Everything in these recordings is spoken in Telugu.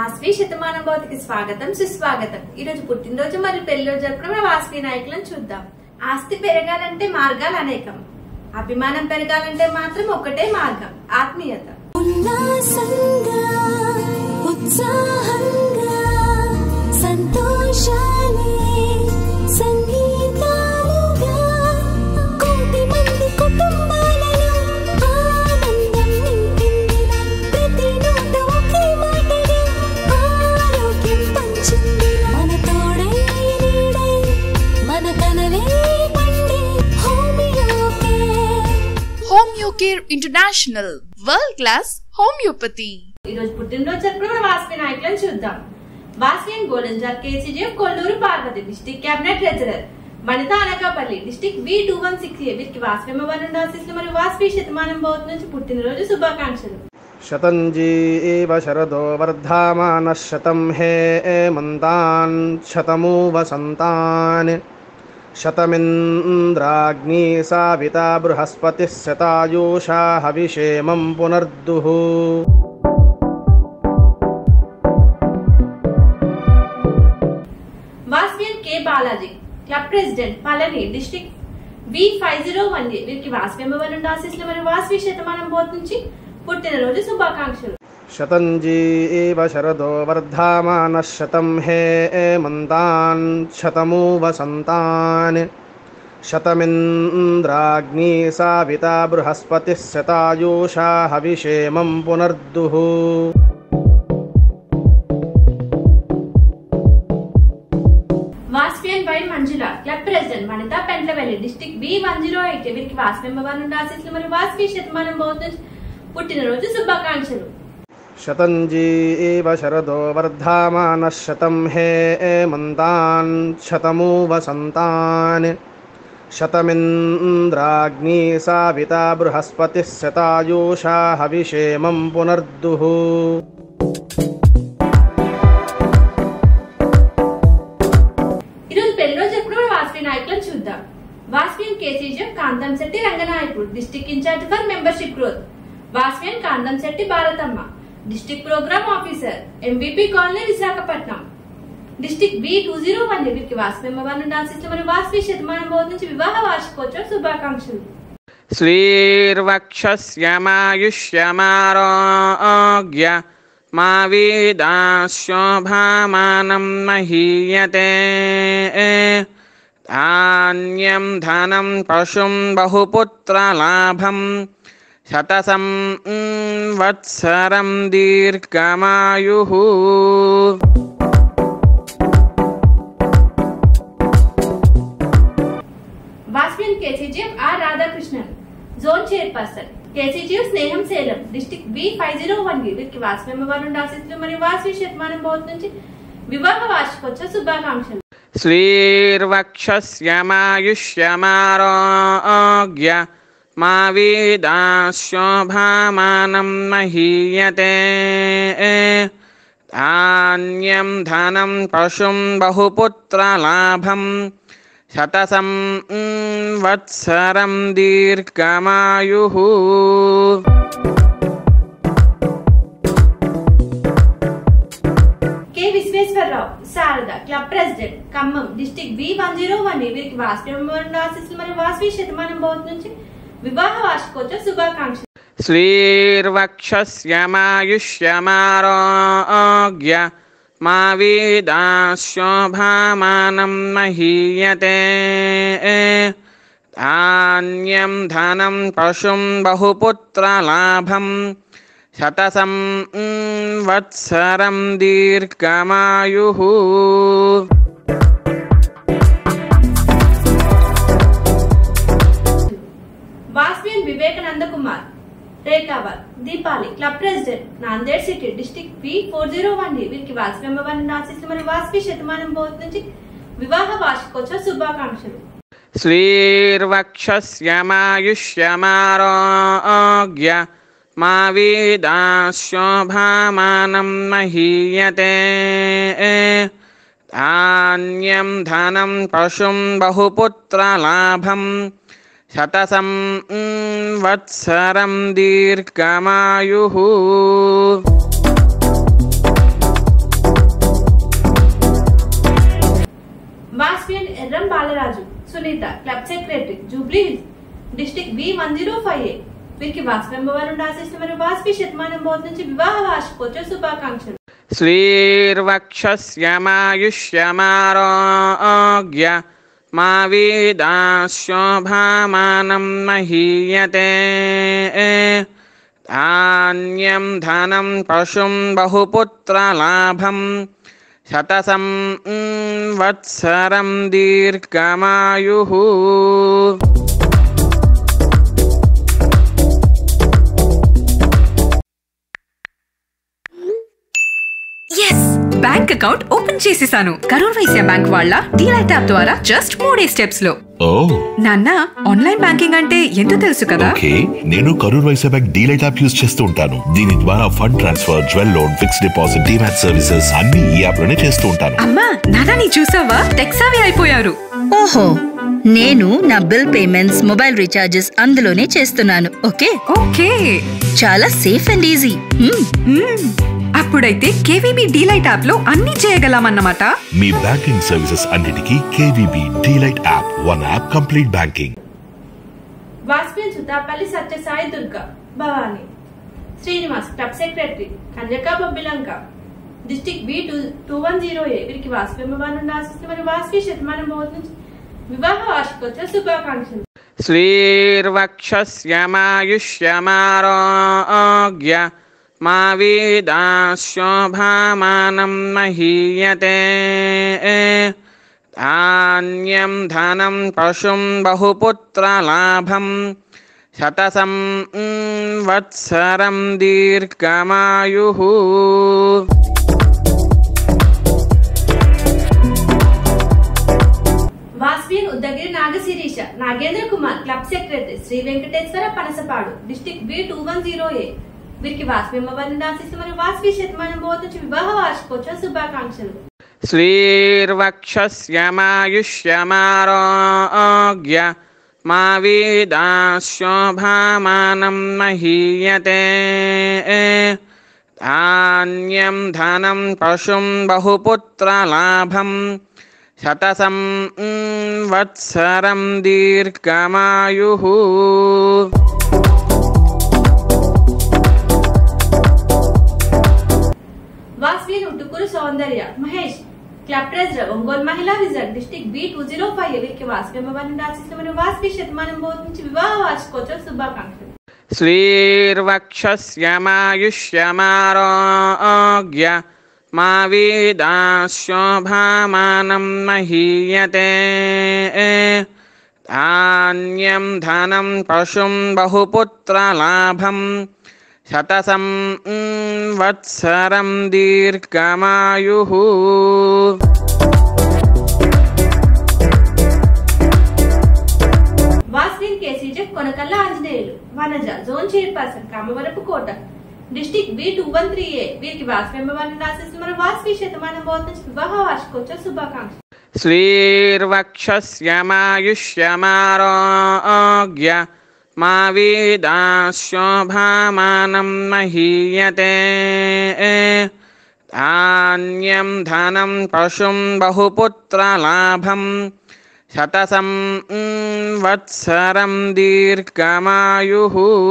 వాసవి శతమానం భవతికి స్వాగతం సుస్వాగతం. ఈ రోజు పుట్టినరోజు మరియు పెళ్లిరోజు జరుపుకునే వాసవి నాయకులను చూద్దాం. ఆస్తి పెరగాలంటే మార్గాలు అనేకం, అభిమానం పెరగాలంటే మాత్రం ఒకటే మార్గం, ఆత్మీయత. ఉల్లాసంగా ఉత్సాహంగా సంతోషాలే సంగీతాలుగా కోటి మంది కుటుంబాలలో ఆనందం నింపిందిరా. ప్రతి నోట ఒకే మాటగా ఆరోగ్యం పంచిందిరా. మన తోడై నీడై మన కలలే పండే homeo care international world class homeopathy. ఈ రోజు పుట్టినరోజు జరుపుకునే వాసవి నాయకులను చూద్దాం. Vasavi Golanjal KCGF Kolluru Parvathi district cabinet treasurer Vanitha Anakapalli district B216 వీరికి వాసవి అమ్మవారి ఆశీస్సులు మరియు వాసవి శతమానం భవతి నుంచి పుట్టినరోజు శుభాకాంక్షలు. శతంజీవ శరదో వర్ధమానః శతం హేమంతాన్ శతమూ వసంతాన్ శతమింద్రాగ్ని సావితా బృహస్పతిః శతాయూషా హవిషేమం పునర్దుః. Vasavian K Balaji club president Palani district B501 వీరికి వాసవి అమ్మవారి ఆశీస్సులు మరియు వాసవి శతమానం భవతి నుంచి పుట్టినరోజు శుభాకాంక్షలు. శతంజీవ శరదో వర్ధమానః శతం హేమంతాన్ శతమూ వసంతాన్ శతమింద్రాగ్ని సావితా బృహస్పతిః శతాయూషా హవిషేమం పునర్దుః. Vasavian Y Manjula club president Vanitha Pentlavelli district B108 వీరికి వాసవి అమ్మవారి ఆశీస్సులు మరియు వాసవి శతమానం భవతి నుంచి పుట్టినరోజు శుభాకాంక్షలు. శతంజీవ శరదో వర్ధమానః శతం హేమంతాన్ శతమూ వసంతాన్ శతమింద్రాగ్ని సావితా బృహస్పతిః శతాయూషా హవిషేమం పునర్దుః. ఈరోజు పెళ్లిరోజు ఎప్పుడు వాసవి నాయకులను చూద్దాం. Vasavian KCGF Kanthamsetti Ranganayakudu district incharge for membership growth Vasavian Kanthamsetti Bharathamma district programme officer MVP colony Visakhapatnam district B201 వీరికి వాసవి అమ్మవారి ఆశీస్సులు మరియు వాసవి శతమానం భవతి నుంచి వివాహ వార్షికోత్సవ శుభాకాంక్షలు. శ్రీర్వక్షస్యమారోగ్య మా వీదాశోభామానం మహీయతే ధాన్యం ధనం పశుం బహుపుత్రలాభం శతసం వత్సరం దీర్ఘమాయుః. Vasavian KCGF R Radhakrishnan zone chairperson KCGF Sneham Salem district B501 వీరికి వాసవి అమ్మవారి ఆశీస్సులు మరియు వాసవి శతమానం భవతి నుంచి వివాహ వార్షికోత్సవ శుభాకాంక్షలు. శ్రీర్వక్షస్యమాయుష్యమారోగ్య మా వీదాశోభామానం మహీయతే ధాన్యం ధనం పశుం బహుపుత్రలాభం శతసం వత్సరం దీర్ఘమాయుః. K Visweswararao Sharada club president Khammam district B101 వీరికి వాసవి అమ్మవారి ఆశీస్సులు మరియు వాసవి శతమానం భవతి నుంచి వివాహ వార్షికోత్సవ శుభాకాంక్షలు. శ్రీర్వక్షస్యమాయుష్యమారోగ్య మా వీదాశోభామానం మహీయతే ధాన్యం ధనం పశుం బహుపుత్రలాభం శతసం వత్సరం దీర్ఘమాయుః. Vasavian Vivekananda Kumar Rekhawar Deepali club president Nanded city district B401 వీరికి వాసవి అమ్మవారి ఆశీస్సులు మరియు వాసవి శతమానం భవతి నుంచి వివాహ వార్షికోత్సవ శుభాకాంక్షలు. శ్రీర్వక్షస్యమాయుష్యమారోగ్య మా వీదాశోభామానం మహీయతే ధాన్యం ధనం పశుం బహుపుత్రలాభం శతసం వత్సరం దీర్ఘమాయుః. Sunitha club secretary Jubilee Hills district B105A వీరికి వాస్వి నుండి ఆశిస్తూ మరియు వాస్వి శతమానం బోధ నుంచి వివాహ వార్షికోత్సవ శుభాకాంక్షలు. శ్రీర్వక్షస్యమాయుష్యమారోగ్య మా వీదాశోభామానం మహీయతే ధాన్యం ధనం పశుం బహుపుత్రలాభం శతసం వత్సరం దీర్ఘమాయుః. ఎస్ బ్యాంక్ అకౌంట్ ఓపెన్ చేసేసాను. కరూర్ వైశ్య బ్యాంక్ వాళ్ళ డీలైట్ యాప్ ద్వారా జస్ట్ 3 స్టెప్స్ లో. నాన్న ఆన్లైన్ బ్యాంకింగ్ అంటే ఎంతో తెలుసు కదా. ఓకే, నేను Karur Vysya bank delight app use చేస్తూ ఉంటాను. దీని ద్వారా fund transfer, jewel loan, fixed deposit, demat services అన్ని ఈ యాప్ లోనే చేస్తూ ఉంటాను. అమ్మా నాన్న నీ చూసావా టెక్సావి అయిపోయారు. ఓహో, నేను నా బిల్ పేమెంట్స్, మొబైల్ రీఛార్జెస్ అందులోనే చేస్తున్నాను. ఓకే ఓకే చాలా సేఫ్ అండ్ ఈజీ. అప్పుడైతే కేవీబీ డీలైట్ యాప్ లో అన్ని చేయగలమన్నమాట. మీ బ్యాంకింగ్ సర్వీసెస్ అన్నిటికీ KVB delight app. One app complete banking. Vasavi Suthapalli Satyasai Durga Bhavani Srinivas club secretary Kanyaka Bobbilanka district B210A వీరికి వాస్వి నుండి ఆశిస్తూ మరియు వాస్వి శతమానం బోధ నుంచి వివాహ వార్షికోత్సవ శుభాకాంక్షలు. శ్రీర్వక్షస్యమాయుష్యమారోగ్య మా వీదాశోభామానం మహీయతే ధాన్యం ధనం పశుం బహుపుత్రలాభం శతసం వత్సరం దీర్ఘమాయుః. Vasavian Uddagiri Nagasirisha Nagendra Kumar club secretary Sri Venkateswara Panasapadu district B210A వీరికి వాస్వి నుండి ఆశిస్తూ మరియు వాస్వి శతమానం బోధ నుంచి వివాహ వార్షికోత్సవ శుభాకాంక్షలు. శ్రీర్వక్షస్యమారోగ్య మా వీదాశోభామానం మహీయతే ధాన్యం ధనం పశుం బహుపుత్రలాభం శతసం వత్సరం దీర్ఘమాయుః. Vasavi Uttukuru Soundarya Mahesh club treasurer Ongole Mahila reserve district B205 వీరికి వాస్వి నుండి ఆశిస్తూ మరియు వాస్వి శతమానం బోధ నుంచి వివాహ వార్షికోత్సవ శుభాకాంక్షలు. శ్రీర్వక్షస్యమాయుష్యమారోగ్య మా వీదాశోభామానం మహీయతే ధాన్యం ధనం పశుం బహుపుత్రలాభం శతసం వత్సరం దీర్ఘమాయుః. Vasavian KCGF Konakalla Anjaneyulu Vanaja zone chairperson Kamavarapu Kota district B213A వీరికి వాస్వి నుండి ఆశిస్తూ మరియు వాస్వి శతమానం బోధ నుంచి వివాహ వార్షికోత్సవ శుభాకాంక్షలు. శ్రీర్వక్షస్యమారోగ్య మా వీదాశోభామానం మహీయతే ధాన్యం ధనం పశుం బహుపుత్రలాభం శతసం వత్సరం దీర్ఘమాయుః.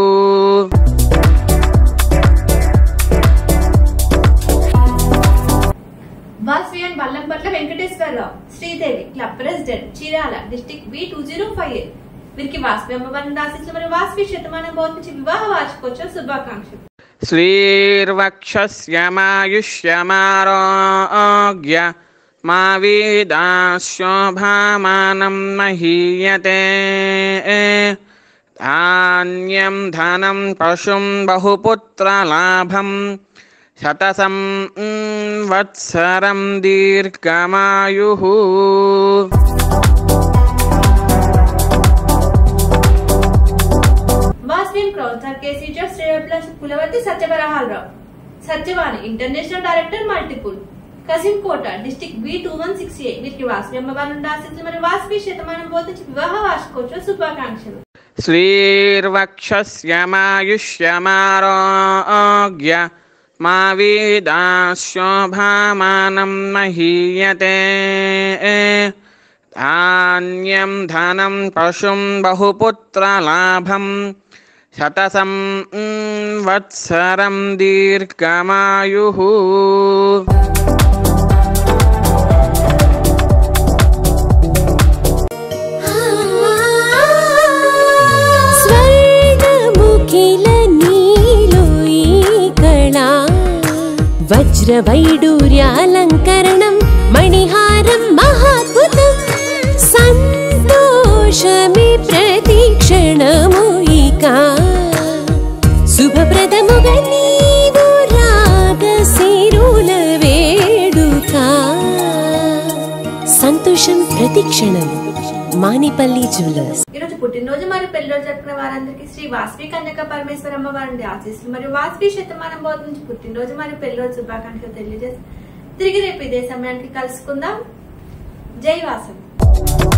Vasavian Ballampatla Venkateswararao Sridevi club president Chirala district B205A వీరికి వాస్వి నుండి ఆశిస్తూ మరియు వాస్వి శతమానం బోధ నుంచి వివాహ వార్షికోత్సవ శుభాకాంక్షలు. శ్రీర్వక్షస్యమాయుష్యమారోగ్య మా వీదాశోభామానం మహీయతే ధాన్యం ధనం పశుం బహుపుత్రలాభం శతసం వత్సరం దీర్ఘమాయుః. వాస్విన్ ప్రొఫెసర్ కేసీజెఫ్ శ్రేయప్లస్ Kulavarthi Satyavarahalarao Satyavani international director multiple Kasimkota district B216A వీరికి వాస్వి నుండి ఆశిస్తూ మరియు వాస్వి శతమానం బోధ నుంచి వివాహ వార్షికోత్సవ శుభాకాంక్షలు. శ్రీర్వక్షస్యమాయుష్యమారోగ్య మా వీదాశోభామానం మహీయతే ధాన్యం ధనం పశుం బహుపుత్రలాభం శతసం వత్సరం దీర్ఘమాయుః. వజ్రవైడూర్యాలంకరణం మణిహారం మహాద్భుతం సంతోషమి ప్రతిక్షణము ఇక శుభప్రదముగా నీవు రాగసిరుల వేడుక సంతోషం ప్రతిక్షణం. మానిపల్లి జ్యువెలర్స్. ఈరోజు పుట్టినరోజు మరియు పెళ్లిరోజు జరుపుకున్న వారందరికీ శ్రీ వాసవి కన్యక పరమేశ్వరమ్మ వారి ఆశీస్సులు మరియు వాసవి శతమానం బోధ నుంచి పుట్టినరోజు మరియు పెళ్లిరోజు శుభాకాంక్షలు తెలియజేసి తిరిగి రేపు ఇదే సమయానికి కలుసుకుందాం. జై వాసవి.